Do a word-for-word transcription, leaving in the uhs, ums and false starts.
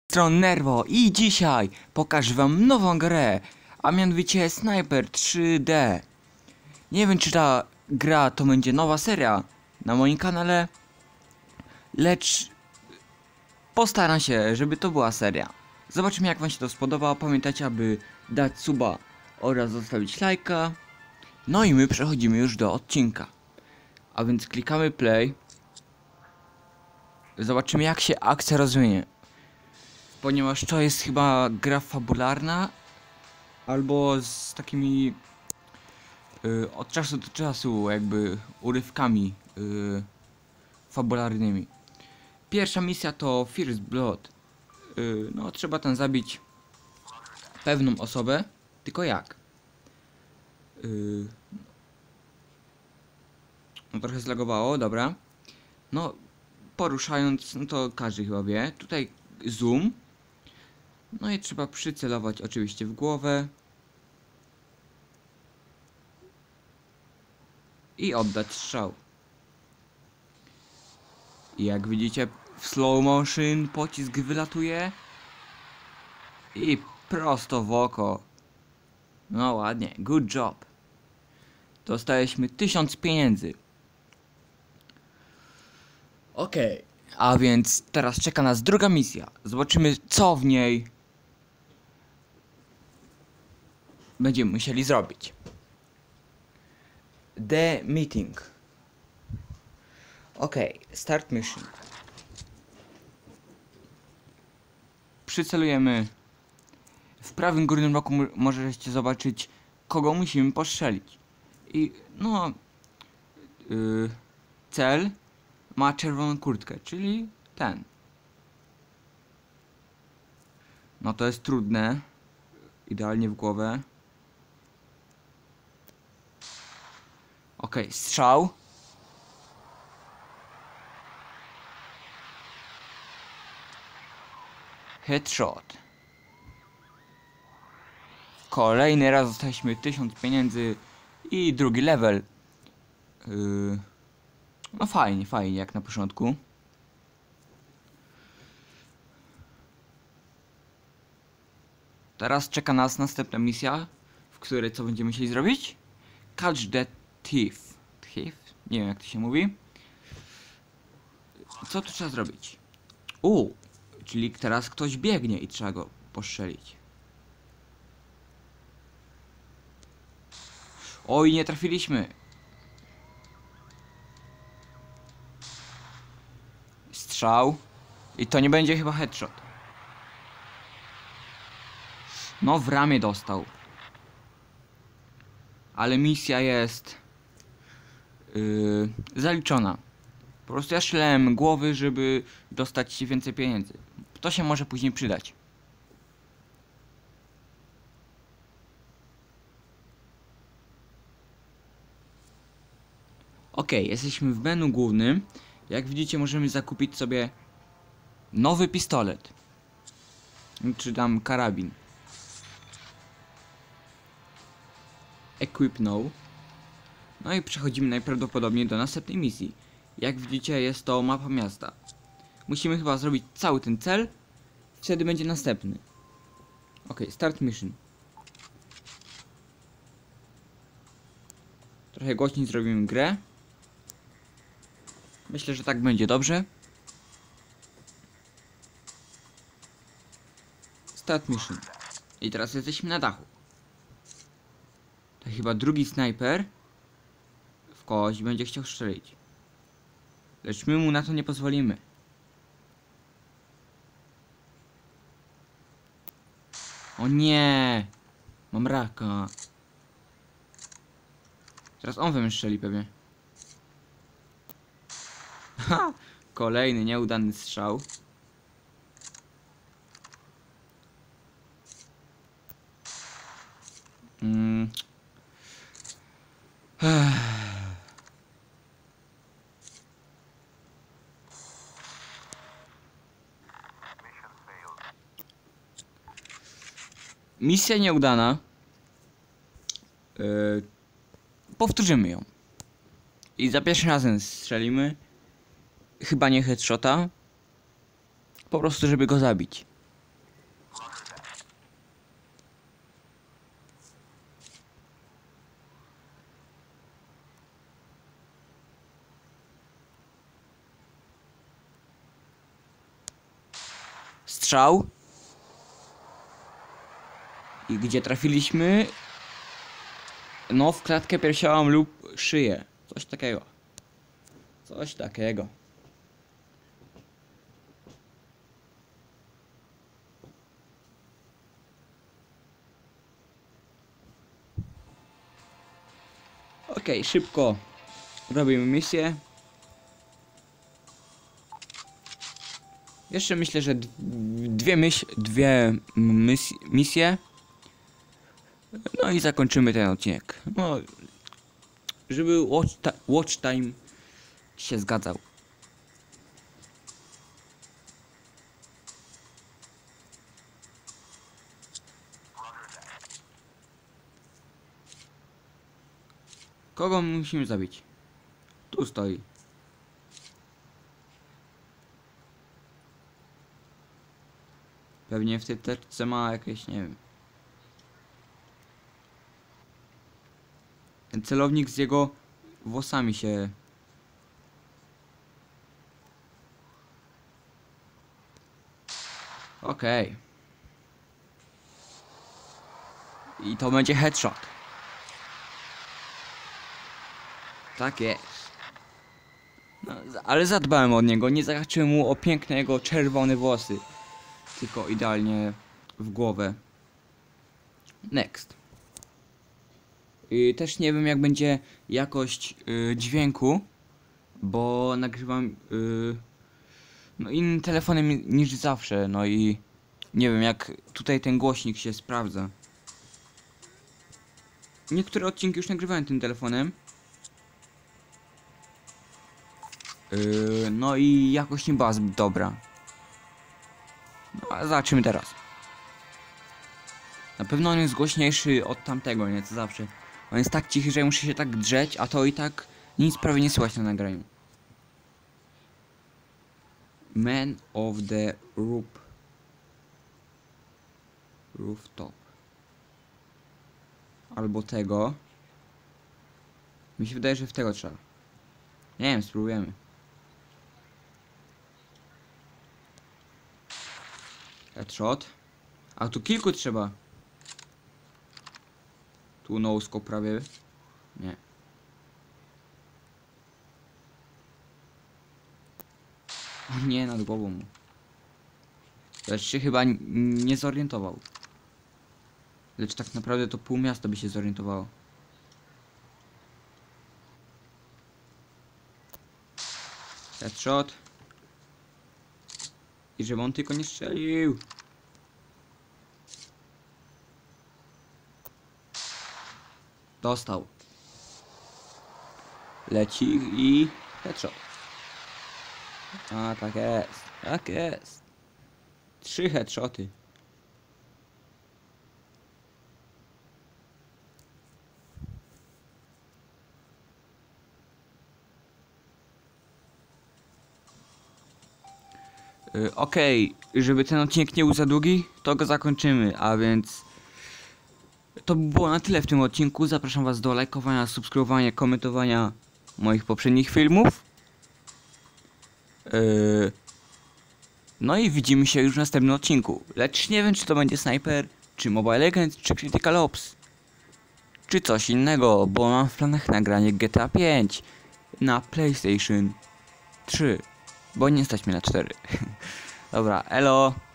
Stron Nerwo i dzisiaj pokażę wam nową grę, a mianowicie Sniper trzy D. Nie wiem, czy ta gra to będzie nowa seria na moim kanale, lecz postaram się, żeby to była seria. Zobaczymy, jak wam się to spodoba. Pamiętajcie, aby dać suba oraz zostawić lajka. No i my przechodzimy już do odcinka. A więc klikamy play. Zobaczymy, jak się akcja rozwinie. Ponieważ to jest chyba gra fabularna, albo z takimi y, od czasu do czasu jakby urywkami y, fabularnymi. Pierwsza misja to First Blood. Y, no trzeba tam zabić pewną osobę, tylko jak? Y, no trochę zlagowało, dobra. No poruszając, no to każdy chyba wie. Tutaj zoom. No i trzeba przycelować oczywiście w głowę. I oddać strzał. I jak widzicie, w slow motion pocisk wylatuje. I prosto w oko. No ładnie, good job. Dostaliśmy tysiąc pieniędzy. Okej, okay. A więc teraz czeka nas druga misja. Zobaczymy, co w niej będziemy musieli zrobić. The meeting. Ok, start mission. Przycelujemy. W prawym górnym rogu możecie zobaczyć, kogo musimy postrzelić. I no yy, cel ma czerwoną kurtkę, czyli ten. No to jest trudne. Idealnie w głowę. Ok, strzał. Headshot. Kolejny raz dostaliśmy tysiąc pieniędzy i drugi level. Yy, no fajnie, fajnie jak na początku. Teraz czeka nas następna misja, w której co będziemy musieli zrobić? Catch the thief. Thief? Nie wiem, jak to się mówi. Co tu trzeba zrobić? U, czyli teraz ktoś biegnie i trzeba go postrzelić. Oj, nie trafiliśmy. Strzał. I to nie będzie chyba headshot. No, w ramię dostał. Ale misja jest yy, zaliczona. Po prostu ja strzelałem głowy, żeby dostać więcej pieniędzy. To się może później przydać. Ok, jesteśmy w menu głównym. Jak widzicie, możemy zakupić sobie nowy pistolet. Czy tam karabin. Equip now. No i przechodzimy najprawdopodobniej do następnej misji. Jak widzicie, jest to mapa miasta. Musimy chyba zrobić cały ten cel. Wtedy będzie następny. Ok, start mission. Trochę głośniej zrobimy grę. Myślę, że tak będzie dobrze. Start mission. I teraz jesteśmy na dachu. To chyba drugi snajper w kogoś będzie chciał strzelić. Lecz my mu na to nie pozwolimy. O nie! Mam raka. Teraz on we mnie strzeli pewnie. Ha! Kolejny nieudany strzał. Mm. Misja nieudana. Yy, powtórzymy ją. I za pierwszym razem strzelimy. Chyba nie headshota. Po prostu, żeby go zabić. strzał. I gdzie trafiliśmy? No, w klatkę piersiową lub szyję. Coś takiego. Coś takiego. Okej, okay, szybko robimy misję. Jeszcze myślę, że dwie, myśl, dwie mis misje. No i zakończymy ten odcinek. No, żeby watch, watch time się zgadzał. Kogo musimy zabić? Tu stoi. Pewnie w tej teczce ma jakieś, nie wiem. Ten celownik z jego włosami się... Okej. Okay. I to będzie headshot. Tak jest. No, ale zadbałem o niego, nie zahaczyłem mu o piękne jego czerwone włosy. Tylko idealnie w głowę. Next. I też nie wiem jak będzie jakość y, dźwięku, bo nagrywam y, no innym telefonem niż zawsze, no i nie wiem jak tutaj ten głośnik się sprawdza. Niektóre odcinki już nagrywałem tym telefonem. Yy, no i jakoś nie była zbyt dobra. No a zobaczymy teraz. Na pewno on jest głośniejszy od tamtego, nie? Co zawsze. On jest tak cichy, że muszę się tak drzeć, a to i tak nic prawie nie słychać na nagraniu. Man of the roof. Rooftop. Albo tego. Mi się wydaje, że w tego trzeba. Nie wiem, spróbujemy. Headshot. A tu kilku trzeba. Tu no-scope prawie. Nie. O nie, nad głową mu. Lecz się chyba nie zorientował. Lecz tak naprawdę to pół miasta by się zorientowało. Headshot. I żeby on tylko nie strzelił. Dostał. Leci i headshot. A tak jest. Tak jest. Trzy headshoty. Yy, Okej, okay. Żeby ten odcinek nie był za długi, to go zakończymy, a więc to by było na tyle w tym odcinku. Zapraszam was do lajkowania, subskrybowania, komentowania moich poprzednich filmów. Yy, no i widzimy się już w następnym odcinku. Lecz nie wiem, czy to będzie Sniper, czy Mobile Legends, czy Critical Ops, czy coś innego, bo mam w planach nagranie G T A pięć na PlayStation trzy, bo nie stać mnie na cztery. Dobra, elo.